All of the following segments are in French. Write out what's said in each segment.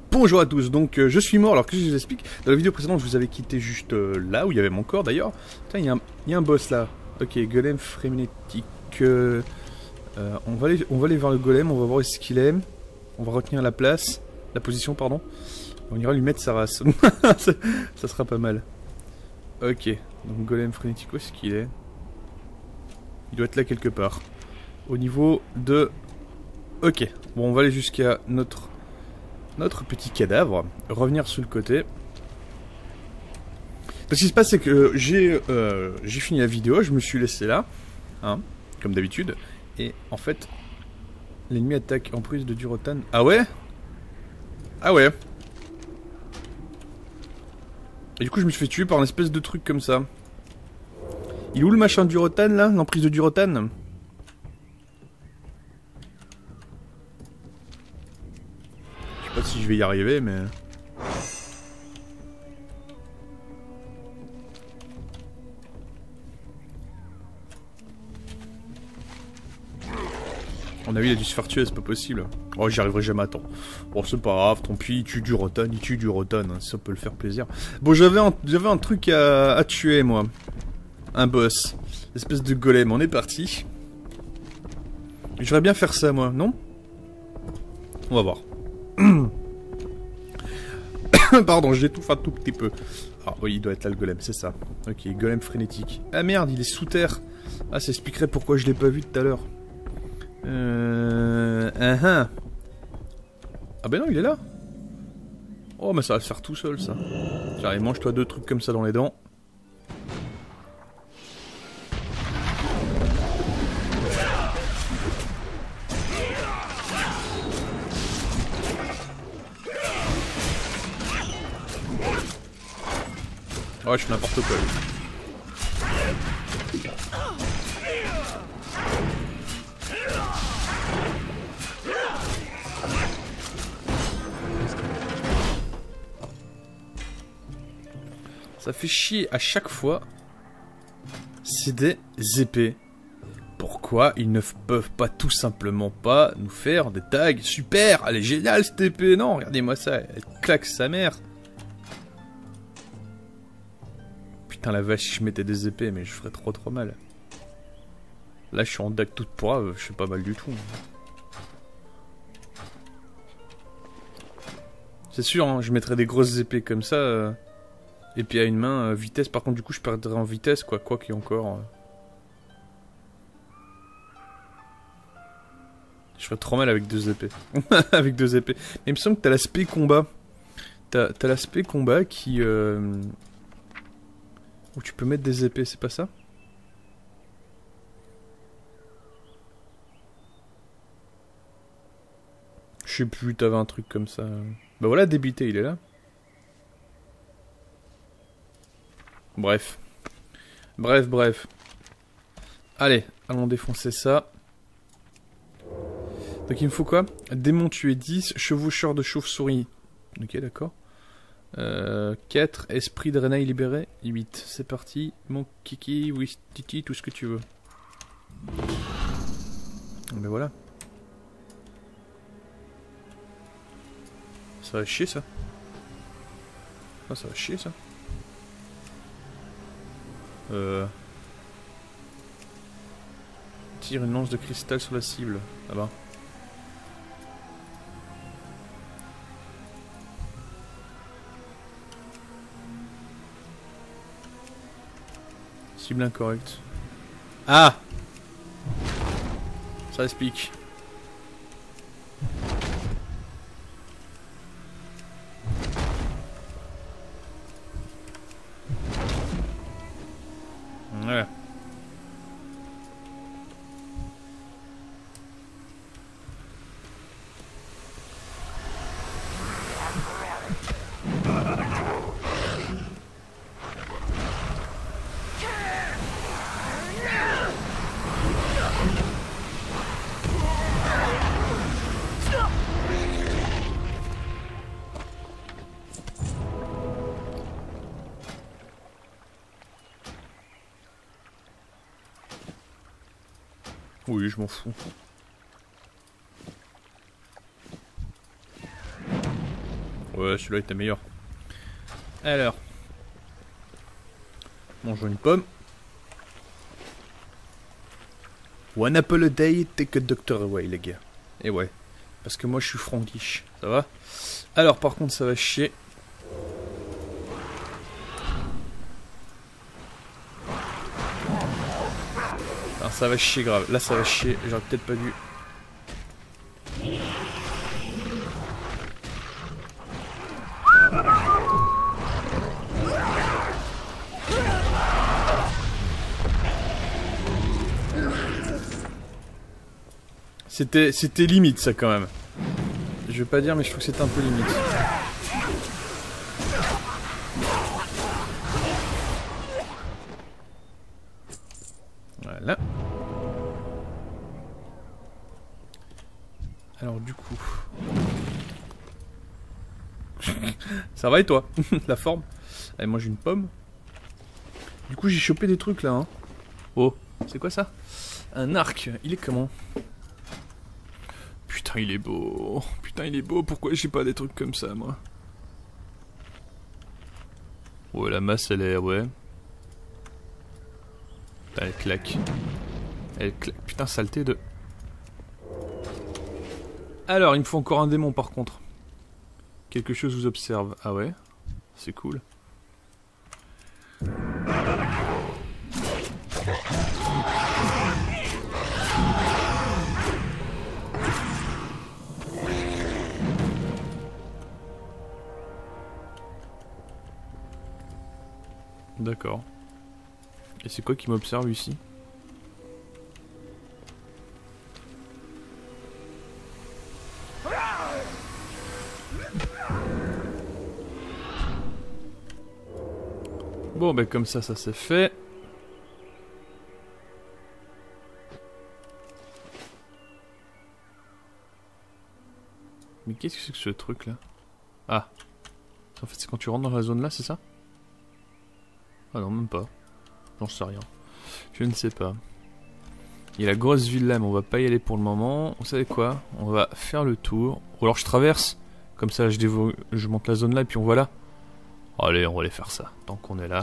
Bonjour à tous, donc je suis mort, alors que je vous explique. Dans la vidéo précédente, je vous avais quitté juste là, où il y avait mon corps d'ailleurs. Putain, il y a un boss là. Ok, golem frénétique. On va aller voir le golem, on va voir où est-ce qu'il est. On va retenir la place, la position, pardon. On ira lui mettre sa race. ça sera pas mal. Ok, donc golem frénétique, où est-ce qu'il est? Il doit être là quelque part. Au niveau de... Ok, bon, on va aller jusqu'à notre petit cadavre, revenir sur le côté. Ce qui se passe, c'est que j'ai fini la vidéo, je me suis laissé là, hein, comme d'habitude, et en fait, l'ennemi attaque en prise de Durotan. Ah ouais? Ah ouais. Et du coup, je me suis fait tuer par une espèce de truc comme ça. Il est où le machin de Durotan là? L'emprise de Durotan? Je sais pas si je vais y arriver, mais... On a vu, il a dû se faire tuer, c'est pas possible. Oh, j'y arriverai jamais à temps. Bon, c'est pas grave, tant pis, il tue du Rotan, hein, ça peut le faire plaisir. Bon, j'avais un truc à tuer, moi. Un boss. Espèce de golem, on est parti. J'aimerais bien faire ça, moi, non? On va voir. Pardon, j'étouffe un tout petit peu. Ah oui, il doit être là le golem, c'est ça. Ok, golem frénétique. Ah merde, il est sous terre. Ah, ça expliquerait pourquoi je l'ai pas vu tout à l'heure. Ah ben non, il est là. Oh, mais ça va se faire tout seul, ça. Tiens, allez, mange-toi deux trucs comme ça dans les dents. Ouais, je fais n'importe quoi. Ça fait chier à chaque fois. C'est des épées. Pourquoi ils ne peuvent pas tout simplement pas nous faire des tags? Super, elle est géniale cette épée. Non, regardez-moi ça, elle claque sa mère. Putain la vache, si je mettais des épées, mais je ferais trop mal. Là je suis en dague toute pourrave, je fais pas mal du tout. C'est sûr, hein, je mettrais des grosses épées comme ça. Et puis à une main, vitesse, par contre du coup je perdrais en vitesse, quoi qu'il y ait encore. Je ferais trop mal avec deux épées. Avec deux épées. Mais il me semble que t'as l'aspect combat. T'as l'aspect combat qui... Où tu peux mettre des épées, c'est pas ça? Je sais plus, t'avais un truc comme ça. Bah voilà, débité, il est là. Bref. Bref. Allez, allons défoncer ça. Donc il me faut quoi? Démon tué 10, chevaucheur de chauve-souris. Ok, d'accord. 4, esprit de Renaille libéré, 8. C'est parti, mon kiki, oui, titi, tout ce que tu veux. Ben voilà. Ça va chier ça. Ah, ça va chier ça. Tire une lance de cristal sur la cible, là-bas. Cible incorrecte. Ah! Ça explique. Ouais. Oui, je m'en fous. Ouais, celui-là était meilleur. Alors. Mangeons une pomme. One apple a day, take a doctor away, les gars. Et ouais. Parce que moi, je suis frankish. Ça va? Alors, par contre, ça va chier. Alors, ça va chier grave. Là, ça va chier. J'aurais peut-être pas dû... C'était limite ça quand même. Je vais pas dire mais je trouve que c'était un peu limite. Voilà. Alors du coup... ça va et toi? La forme? Allez, moi j'ai une pomme. Du coup j'ai chopé des trucs là. Hein. Oh, c'est quoi ça? Un arc. Il est comment? Putain, il est beau. Putain, il est beau. Pourquoi j'ai pas des trucs comme ça, moi? Ouais, la masse, elle est... Ouais. Putain, elle claque. Elle claque. Putain, saleté de... Alors, il me faut encore un démon, par contre. Quelque chose vous observe. Ah ouais? C'est cool. D'accord. Et c'est quoi qui m'observe ici? Bon, ben comme ça c'est fait. Mais qu'est-ce que c'est que ce truc là? Ah. En fait c'est quand tu rentres dans la zone là, c'est ça? Ah non, même pas. J'en sais rien. Je ne sais pas. Il y a la grosse ville là, mais on va pas y aller pour le moment. Vous savez quoi? On va faire le tour. Ou alors je traverse. Comme ça, je monte la zone là et puis on voit là. Allez, on va aller faire ça. Tant qu'on est là.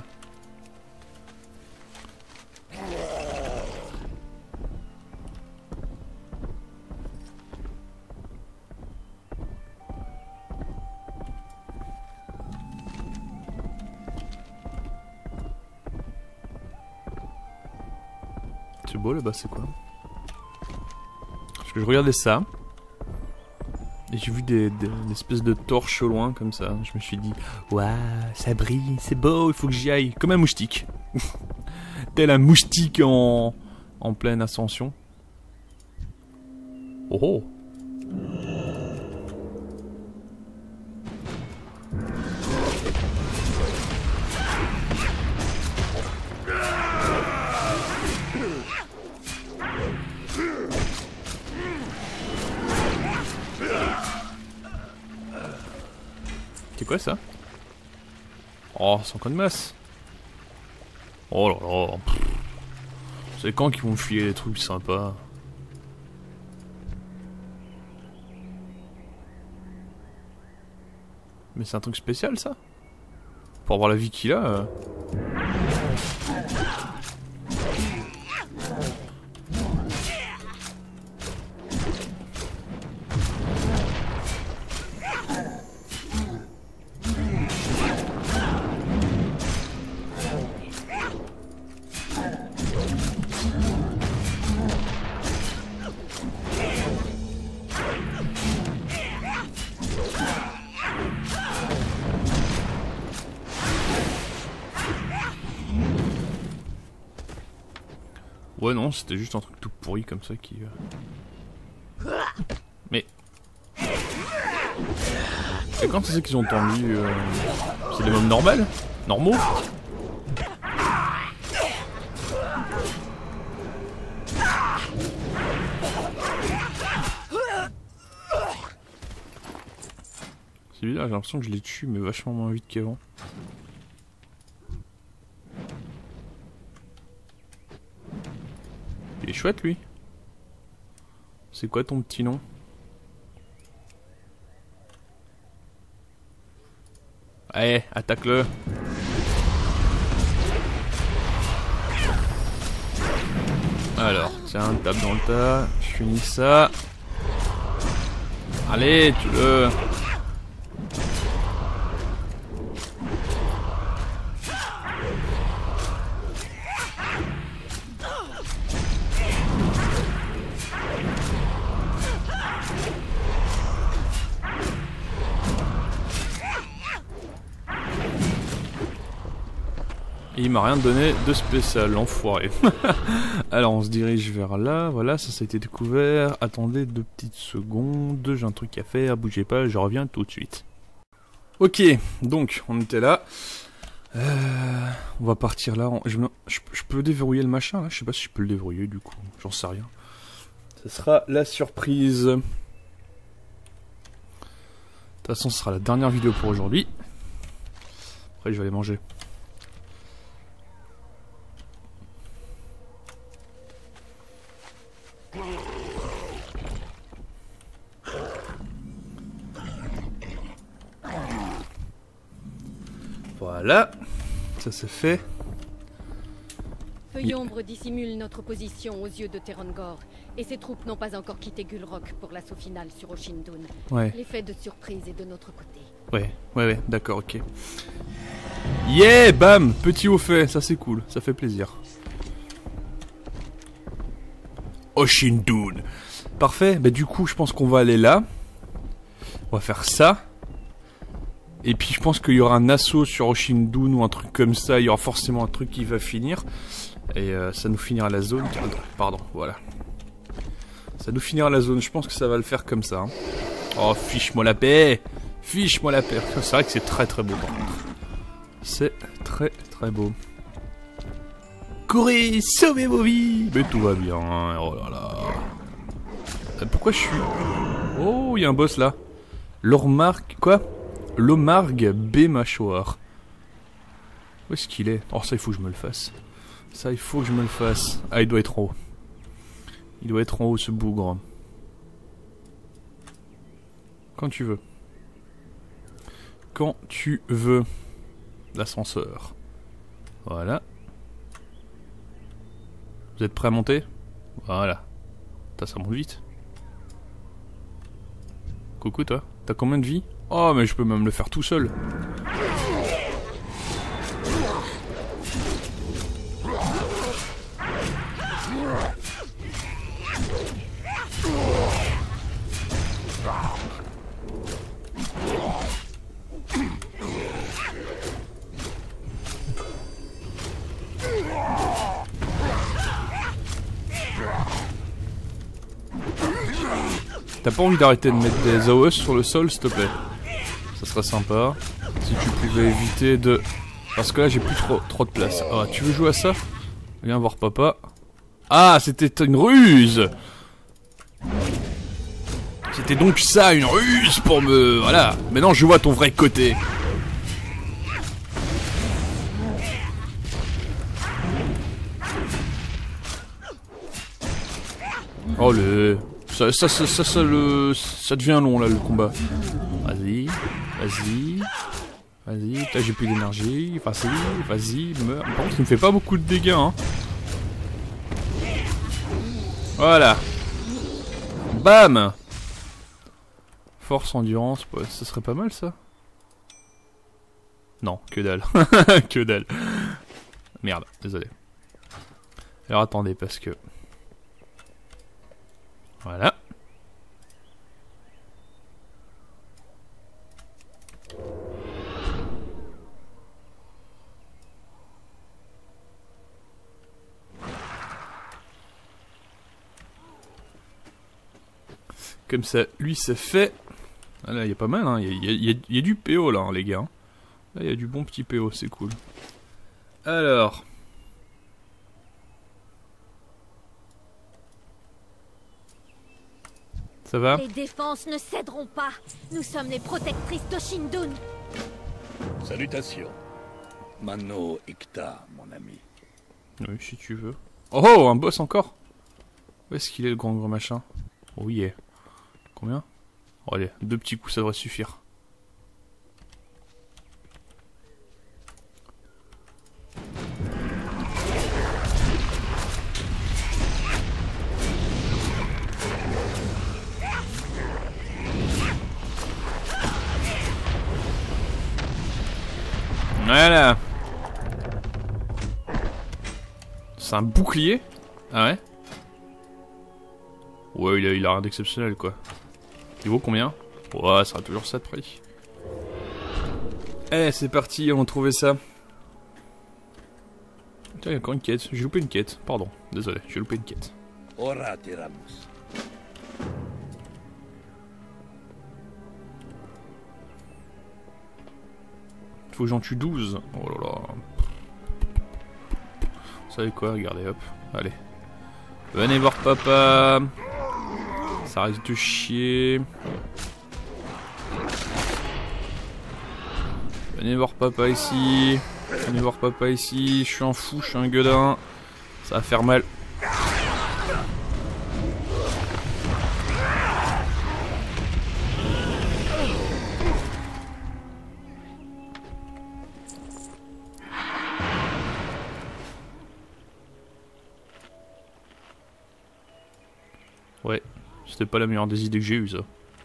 C'est beau là-bas, c'est quoi? Parce que je regardais ça. Et j'ai vu des espèces de torches au loin comme ça. Je me suis dit, waouh, ça brille, c'est beau, il faut que j'y aille. Comme un moustique. Tel un moustique en pleine ascension. Oh oh. C'est quoi ça? Oh, c'est encore une masse. Oh là là. C'est quand qu'ils vont me filer des trucs sympas? Mais c'est un truc spécial ça? Pour avoir la vie qu'il a. Ouais non, c'était juste un truc tout pourri comme ça qui... Mais... Et quand c'est ça qu'ils ont entendu c'est des mobs normaux? Normaux? Celui-là, j'ai l'impression que je les tue, mais vachement moins vite qu'avant. Il est chouette, lui. C'est quoi ton petit nom? Allez, attaque-le. Alors, tiens, tape dans le tas. Je finis ça. Allez, tue-le. Et il m'a rien donné de spécial, l'enfoiré. Alors on se dirige vers là, voilà, ça a été découvert. Attendez 2 petites secondes, j'ai un truc à faire, bougez pas, je reviens tout de suite. Ok, donc on était là. On va partir là. Je peux déverrouiller le machin là, je sais pas si je peux le déverrouiller du coup, j'en sais rien. Ce sera la surprise. De toute façon ce sera la dernière vidéo pour aujourd'hui. Après je vais aller manger. Voilà, ça c'est fait. Feuillombre dissimule notre position aux yeux de Terrangor, et ses troupes n'ont pas encore quitté Gulrock pour l'assaut final sur Oshindun. Ouais. L'effet de surprise est de notre côté. Ouais, d'accord, ok. Yeah, bam, petit au fait, ça c'est cool, ça fait plaisir. Oshindun. Parfait, bah du coup je pense qu'on va aller là. On va faire ça. Et puis je pense qu'il y aura un assaut sur Oshindun ou un truc comme ça, il y aura forcément un truc qui va finir. Et ça nous finira la zone. Pardon, voilà. Ça nous finira la zone, je pense que ça va le faire comme ça. Hein. Oh, fiche-moi la paix. Fiche-moi la paix. C'est vrai que c'est très très beau par contre. C'est très très beau. Courez, sauvez vos vies. Mais tout va bien, oh là là. Pourquoi je suis... Oh, il y a un boss là. L'Ormark... Quoi? L'Omarg B mâchoire. Où est-ce qu'il est? Oh, ça il faut que je me le fasse. Ça il faut que je me le fasse. Ah, il doit être en haut. Il doit être en haut ce bougre. Quand tu veux. Quand tu veux. L'ascenseur. Voilà. Vous êtes prêts à monter? Voilà. Ça monte vite. Coucou toi. T'as combien de vie? Oh mais je peux même le faire tout seul. T'as pas envie d'arrêter de mettre des AOS sur le sol s'il te plaît? Ça serait sympa. Si tu pouvais éviter de... Parce que là j'ai plus trop de place. Ah, tu veux jouer à ça? Viens voir papa. Ah, c'était une ruse! C'était donc ça, une ruse pour me... Voilà. Maintenant je vois ton vrai côté. Oh le... Ça devient long là le combat. Vas-y, vas-y, vas-y. Putain, j'ai plus d'énergie. Vas-y, meurs. Par contre, il me fait pas beaucoup de dégâts. Hein. Voilà. Bam. Force, endurance, ouais, ça serait pas mal ça. Non, que dalle. Que dalle. Merde, désolé. Alors attendez, parce que... Voilà. Comme ça, lui c'est fait. Ah là, il y a pas mal, hein. Il y a du PO là, hein, les gars. Là, il y a du bon petit PO, c'est cool. Alors... Ça va? Les défenses ne céderont pas. Nous sommes les protectrices d'Oshindun. Salutations. Mano Ikta, mon ami. Oui, si tu veux. Oh, un boss encore? Où est-ce qu'il est le grand machin? Oh yeah. Combien? Oh, allez, 2 petits coups, ça devrait suffire. Voilà. C'est un bouclier? Ah ouais? Ouais, il a rien d'exceptionnel quoi. Il vaut combien? Ouais, ça sera toujours ça de prix. Eh, c'est parti, on va trouver ça. Tiens, il y a encore une quête. J'ai loupé une quête. Pardon, désolé, j'ai loupé une quête. Ora Teramus. Faut que j'en tue 12. Oh là là. Vous savez quoi? Regardez, hop. Allez. Venez voir papa. Ça risque de chier. Venez voir papa ici. Venez voir papa ici. Je suis un fou, je suis un gueudin. Ça va faire mal. Ouais, c'était pas la meilleure des idées que j'ai eues ça.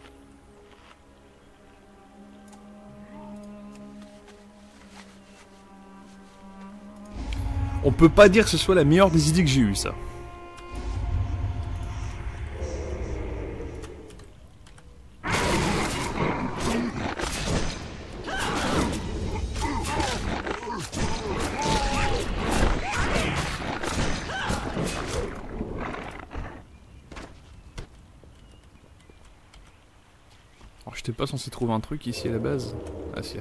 On peut pas dire que ce soit la meilleure des idées que j'ai eues ça. Alors j'étais pas censé trouver un truc ici à la base. Ah si.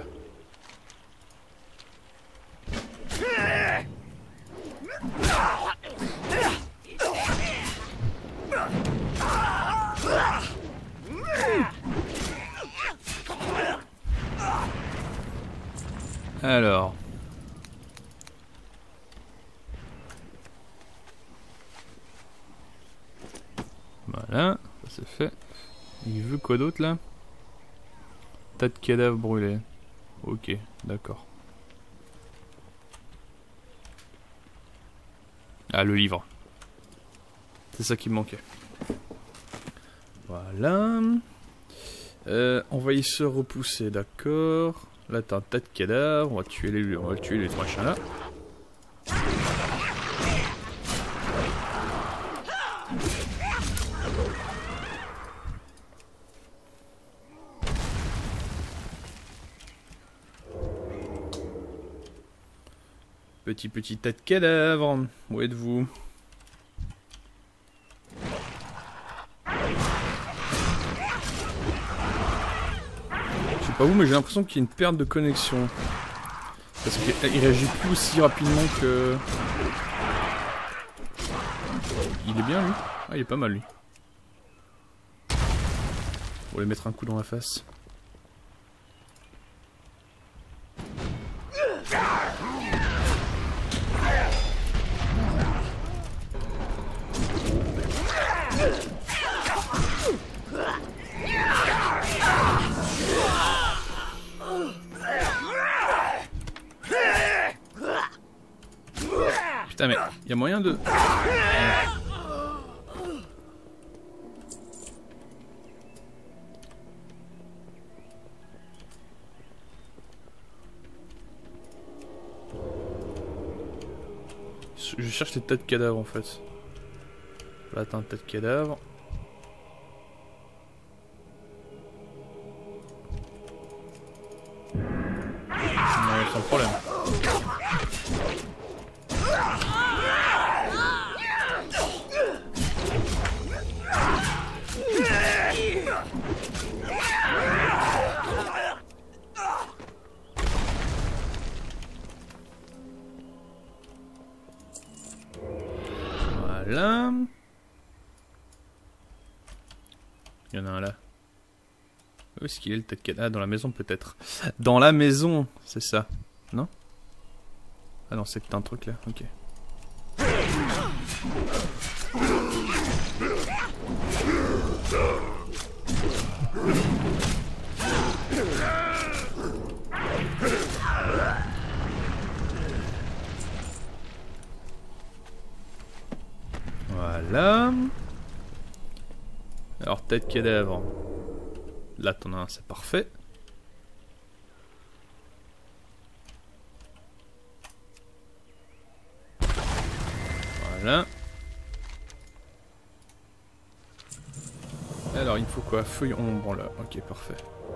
Alors. Voilà, ça c'est fait. Il veut quoi d'autre là? Tas de cadavres brûlés. Ok, d'accord. Ah, le livre. C'est ça qui me manquait. Voilà. Envahisseur repoussé, d'accord. Là, t'as un tas de cadavres. On va tuer les trois chiens là. Petit tas de cadavres. Où êtes-vous? Je sais pas où, mais j'ai l'impression qu'il y a une perte de connexion. Parce qu'il réagit plus aussi rapidement que... Il est bien lui? Ah, il est pas mal lui. On va lui mettre un coup dans la face. Putain mais il y a moyen de... Je cherche les tas de cadavres en fait. Là t'as un tas de cadavres. Ouais, sans problème. Voilà. Il y en a un là. Où est-ce qu'il est le tas de cadavres? Ah, dans la maison peut-être. Dans la maison, c'est ça. Non? Ah non, c'est que t'as un truc là, ok. Voilà. Alors, tête cadavre. Là, t'en as un, c'est parfait. Voilà. Alors il me faut quoi? Feuille ombre là. Ok, parfait.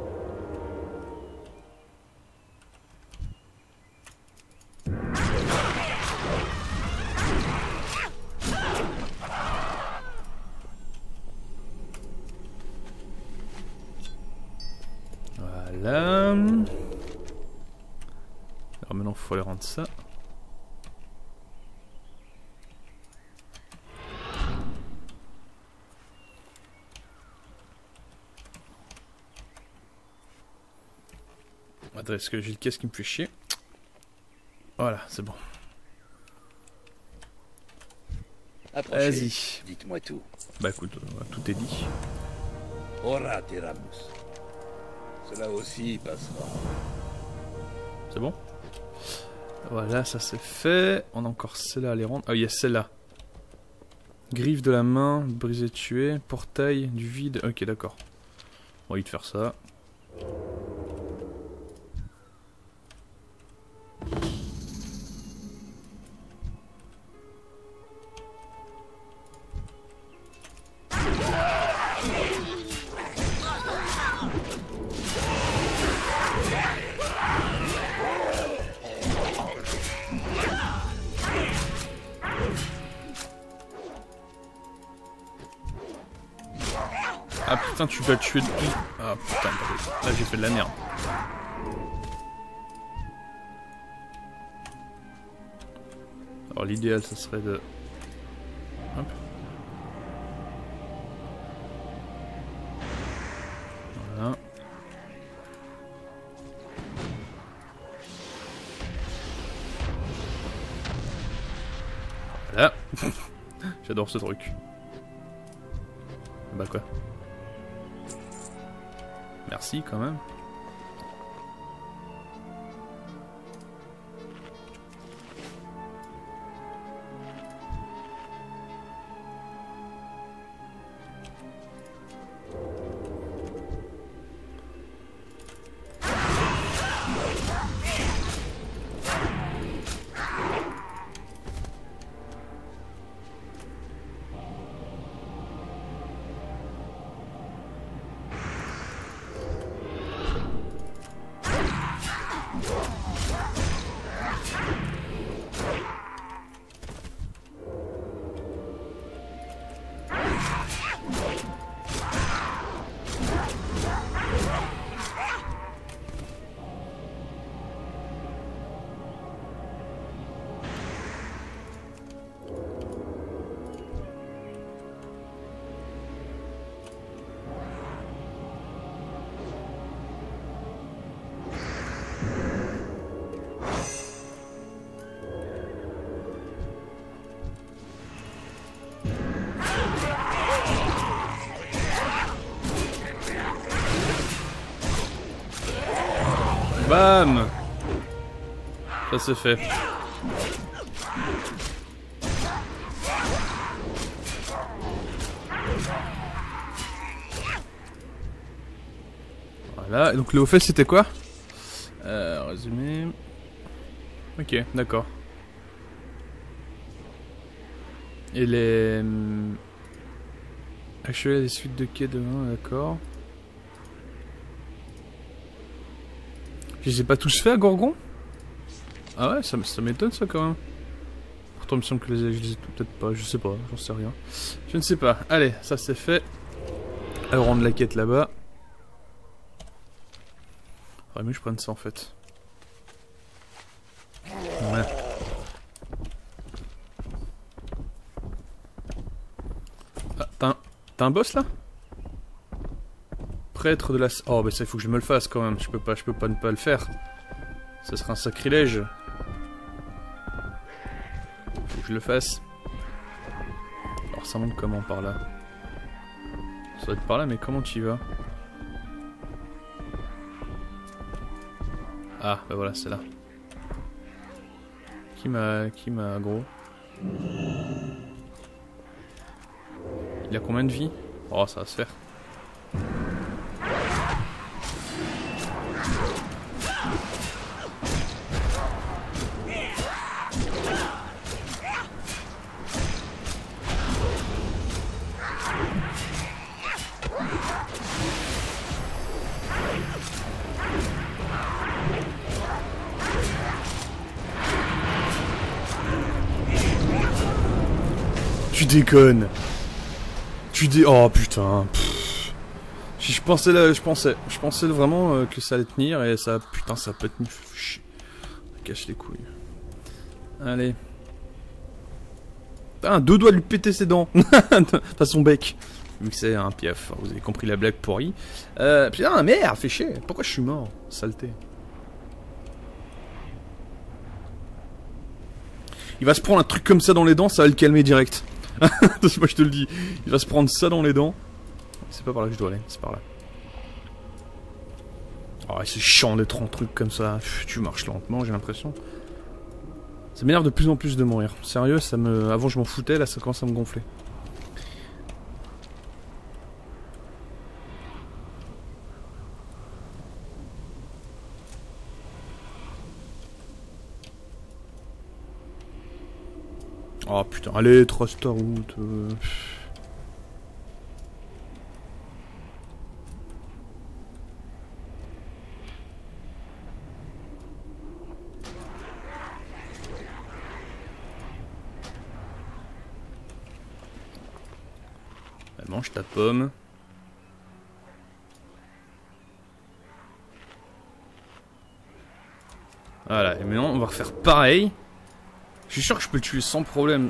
Voilà. Alors maintenant il faut aller rendre ça. Attends, est-ce que j'ai le caisse qui me fait chier? Voilà, c'est bon. Approchez. Vas-y. Dites-moi tout. Bah écoute, tout est dit. Ora Teramus. Cela aussi passera. C'est bon? Voilà, ça c'est fait. On a encore celle-là à les rendre. Ah, il y a celle-là. Griffe de la main, brisé tué, portail du vide. Ok, d'accord. On va vite faire ça. Ah putain, tu vas le tuer depuis... Ah putain, là j'ai fait de la merde. Alors l'idéal ça serait de... Hop. Voilà. Voilà. J'adore ce truc. Bah quoi? Merci quand même. Bam! Ça c'est fait. Voilà, et donc le haut fait c'était quoi? Résumé. Ok, d'accord. Et les... Achever les suites de quai demain, d'accord. Je les ai pas tous fait à Gorgon? Ah ouais, ça m'étonne ça quand même. Pourtant il me semble que je les ai peut-être pas, je sais pas, j'en sais rien. Je ne sais pas. Allez, ça c'est fait. Allez, rendre la quête là-bas. Faudrait mieux que je prenne ça en fait. Ouais. Ah, t'as un boss là? Prêtre de la... Oh bah ça il faut que je me le fasse quand même, je peux pas ne pas le faire. Ça serait un sacrilège. Faut que je le fasse. Alors ça monte comment par là? Ça doit être par là, mais comment tu y vas? Ah bah voilà, c'est là. Qui m'a gros? Il a combien de vie? Oh ça va se faire. Tu déconnes. Oh putain. Je pensais là, je pensais vraiment que ça allait tenir et ça, putain, ça a pas tenu. Ça cache les couilles. Allez. Putain, 2 doigts de lui péter ses dents. Enfin son bec. Vu que c'est un piaf, vous avez compris la blague pourrie. Putain, merde, fait chier. Pourquoi je suis mort? Saleté. Il va se prendre un truc comme ça dans les dents, ça va le calmer direct. Moi je te le dis. Il va se prendre ça dans les dents. C'est pas par là que je dois aller, c'est par là. Oh, c'est chiant d'être en truc comme ça. Tu marches lentement, j'ai l'impression. Ça m'énerve de plus en plus de mourir. Sérieux, ça me... Avant je m'en foutais, là ça commence à me gonfler. Oh putain, allez, trace ta route. Mange ta pomme. Voilà, et maintenant on va refaire pareil. Je suis sûr que je peux le tuer sans problème.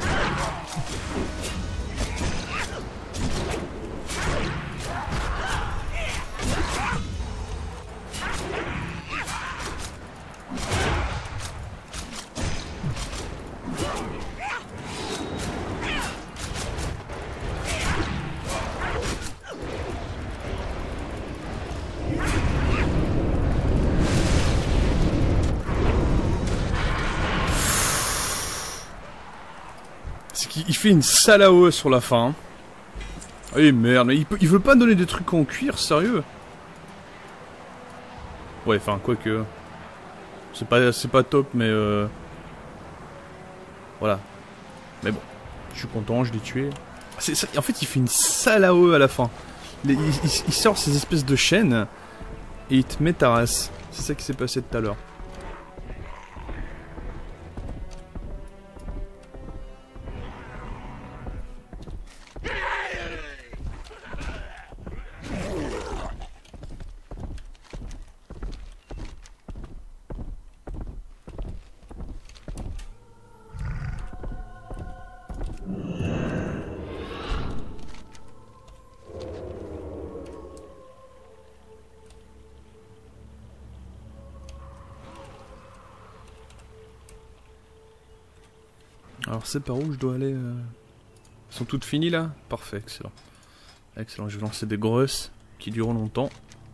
Il fait une sale AOE sur la fin. Ah merde, mais il veut pas donner des trucs en cuir, sérieux? Ouais, enfin, quoique... C'est pas top, mais voilà. Mais bon, je suis content, je l'ai tué. En fait, il fait une sale AOE à la fin. Il sort ces espèces de chaînes et il te met ta race. C'est ça qui s'est passé tout à l'heure. Alors c'est par où je dois aller Elles sont toutes finies là? Parfait, excellent. Excellent, je vais lancer des grosses qui dureront longtemps.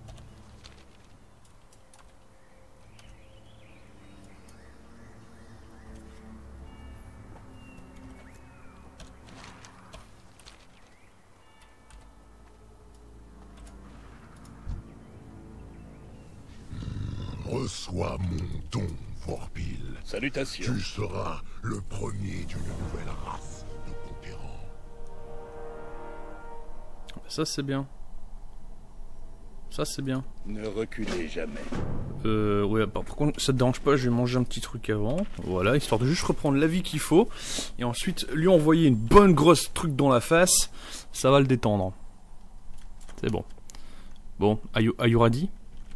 Reçois mon don, Vorpil. Salutations. Tu seras le premier d'une nouvelle race de conquérants. Ça c'est bien. Ça c'est bien. Ne reculez jamais. Ouais, par contre, ça te dérange pas, je vais manger un petit truc avant. Voilà, histoire de juste reprendre la vie qu'il faut. Et ensuite, lui envoyer une bonne grosse truc dans la face. Ça va le détendre. C'est bon. Bon, Ayuradi.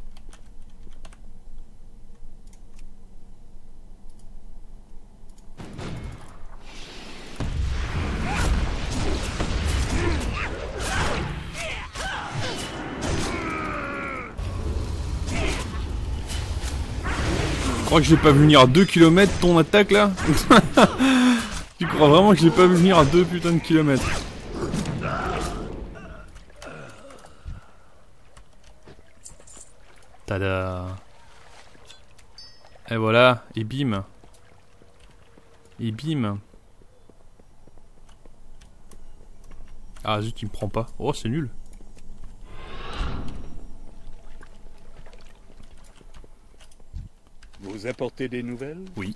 Je crois que je l'ai pas vu venir à 2 km ton attaque là. Tu crois vraiment que je l'ai pas vu venir à 2 putains de kilomètres? Tada. Et voilà, et bim. Et bim. Ah zut, il me prend pas. Oh, c'est nul. Vous apportez des nouvelles? Oui.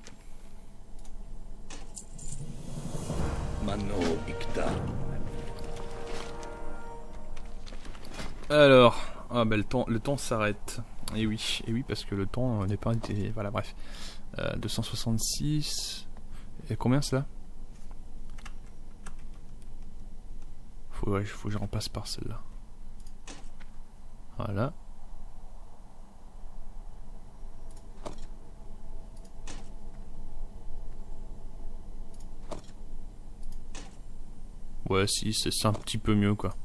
Mano Icta. Alors, ah bah le temps s'arrête. Et oui, parce que le temps n'est pas... Voilà, bref. 266... Et combien cela? Faut que je remplace par celle-là. Voilà. Ouais, si, c'est un petit peu mieux, quoi.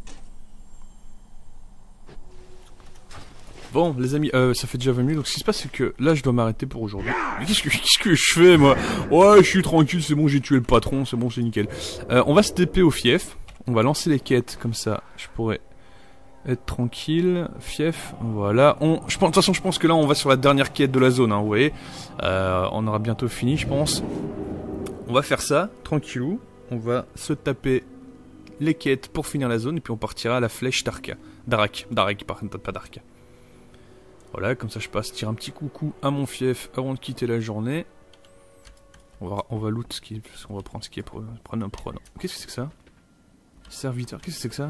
Bon, les amis, ça fait déjà 20 minutes, donc ce qui se passe, c'est que là, je dois m'arrêter pour aujourd'hui. Mais qu'est-ce que je fais, moi? Ouais, je suis tranquille, c'est bon, j'ai tué le patron, c'est bon, c'est nickel. On va se TP au fief, on va lancer les quêtes, comme ça, je pourrais être tranquille. Fief, voilà. De toute façon, je pense que là, on va sur la dernière quête de la zone, hein, vous voyez. On aura bientôt fini, je pense. On va faire ça, tranquillou. On va se taper les quêtes pour finir la zone, et puis on partira à la flèche d'Arca. D'Arak, pas d'Arca. Voilà, comme ça je passe, tire un petit coucou à mon fief avant de quitter la journée. On va loot ce qui est, on va prendre ce qui est prenant. Qu'est-ce que c'est que ça? Serviteur, qu'est-ce que c'est que ça?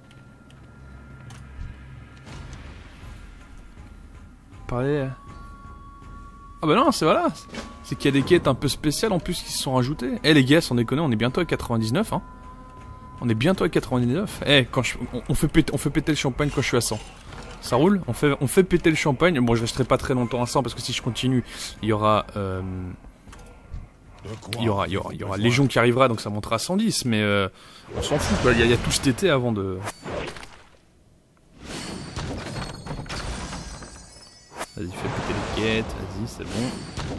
Parler. Ah bah non, c'est voilà. C'est qu'il y a des quêtes un peu spéciales en plus qui se sont rajoutées. Eh les gars, sans déconner, on est bientôt à 99, hein. On est bientôt à 99. Eh, on fait péter le champagne quand je suis à 100. Ça roule, on fait péter le champagne. Bon, je resterai pas très longtemps à 100 parce que si je continue, il y aura Légion qui arrivera, donc ça montera à 110. Mais on s'en fout, quoi. Il y a tout cet été avant de. Vas-y, fais péter les quêtes. Vas-y, c'est bon.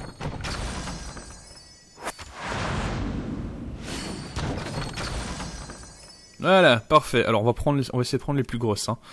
Voilà, parfait. Alors on va essayer de prendre les plus grosses, hein.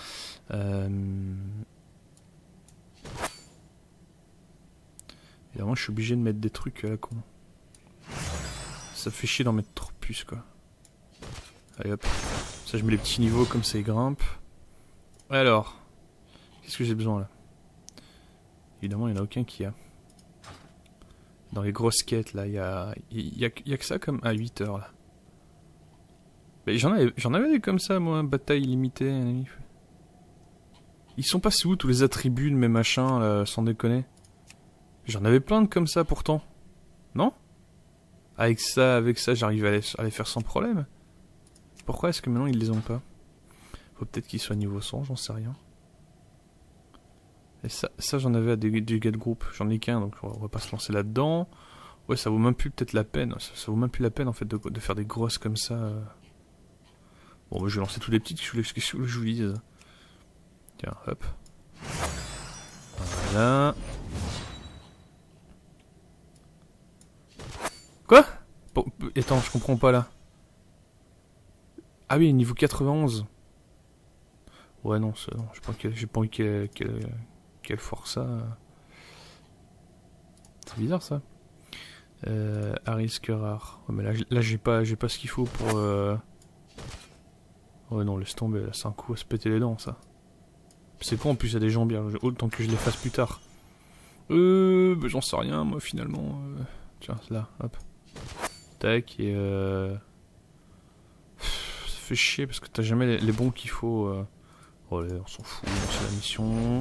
Évidemment, je suis obligé de mettre des trucs à la con. Ça fait chier d'en mettre trop plus, quoi. Allez hop. Ça, je mets les petits niveaux comme ça, ils grimpent. Alors, qu'est-ce que j'ai besoin là? Évidemment, il n'y en a aucun qui a. Dans les grosses quêtes, là, il y a que ça comme à 8 heures là. Mais j'en avais des comme ça, moi, bataille limitée. Ils sont passés où tous les attributs de mes machins, là, sans déconner? J'en avais plein de comme ça pourtant. Non? Avec ça, j'arrive à les faire sans problème. Pourquoi est-ce que maintenant ils les ont pas? Faut peut-être qu'ils soient niveau 100, j'en sais rien. Et ça j'en avais à des gars de groupe. J'en ai qu'un, donc on va pas se lancer là-dedans. Ouais, ça vaut même plus peut-être la peine. Ça vaut même plus la peine en fait de faire des grosses comme ça. Bon, bah, je vais lancer tous les petits que je vous dise. Tiens, hop. Voilà. Quoi? Bon, attends, je comprends pas là. Ah oui, niveau 91. Ouais, non, j'ai pas envie qu'elle foire ça. C'est bizarre ça. À risque rare. Ouais, mais là j'ai pas ce qu'il faut pour. Ouais, non, laisse tomber, là, c'est un coup à se péter les dents ça. C'est quoi en plus, il y a des jambières, autant que je les fasse plus tard. Bah, j'en sais rien, moi finalement. Tiens, là, hop. Tac, et ça fait chier parce que t'as jamais les bons qu'il faut. Oh, allez, on s'en fout, c'est la mission.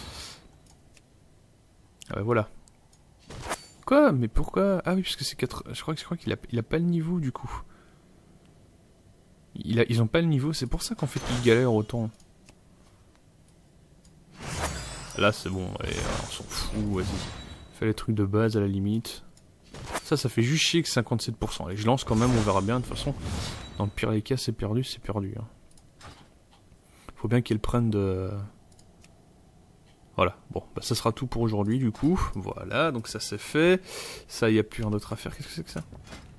Ah ouais, voilà. Quoi? Mais pourquoi? Ah oui, parce que c'est 4. Je crois qu'il a pas le niveau du coup. Ils ont pas le niveau, c'est pour ça qu'en fait ils galèrent autant. Là c'est bon, allez, on s'en fout, vas-y. Fais les trucs de base à la limite. Ça fait juste chier que 57%. Allez, je lance quand même, on verra bien. De toute façon, dans le pire des cas, c'est perdu, c'est perdu. Hein. Faut bien qu'ils le prennent de... Voilà, bon, bah ça sera tout pour aujourd'hui du coup. Voilà, donc ça c'est fait. Ça, il n'y a plus rien d'autre à faire. Qu'est-ce que c'est que ça?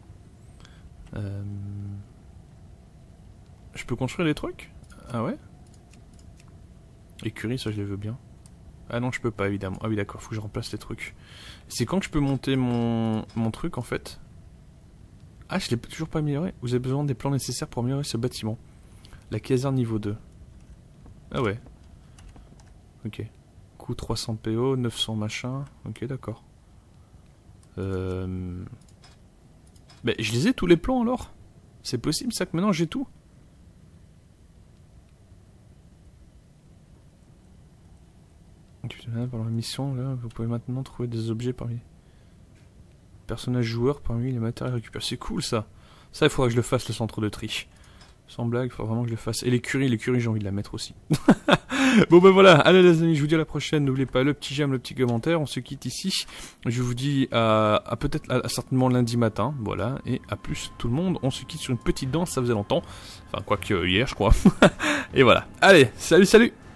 Je peux construire des trucs? Ah ouais? Écurie, ça je les veux bien. Ah non, je peux pas évidemment. Ah oui d'accord, faut que je remplace les trucs. C'est quand que je peux monter mon truc en fait? Ah, je l'ai toujours pas amélioré. Vous avez besoin des plans nécessaires pour améliorer ce bâtiment. La caserne niveau 2. Ah ouais. Ok. Coût 300 PO, 900 machin. Ok, d'accord. Mais je les ai tous les plans alors? C'est possible ça que maintenant j'ai tout? Pendant la mission, là, vous pouvez maintenant trouver des objets parmi les personnages joueurs, parmi les matériels récupérés. C'est cool ça. Ça, il faudra que je le fasse, le centre de tri. Sans blague, faut vraiment que je le fasse. Et l'écurie j'ai envie de la mettre aussi. Bon ben voilà, allez les amis, je vous dis à la prochaine. N'oubliez pas le petit j'aime, le petit commentaire. On se quitte ici. Je vous dis à certainement lundi matin. Voilà, et à plus tout le monde. On se quitte sur une petite danse, ça faisait longtemps. Enfin, quoique hier, je crois. Et voilà. Allez, salut, salut!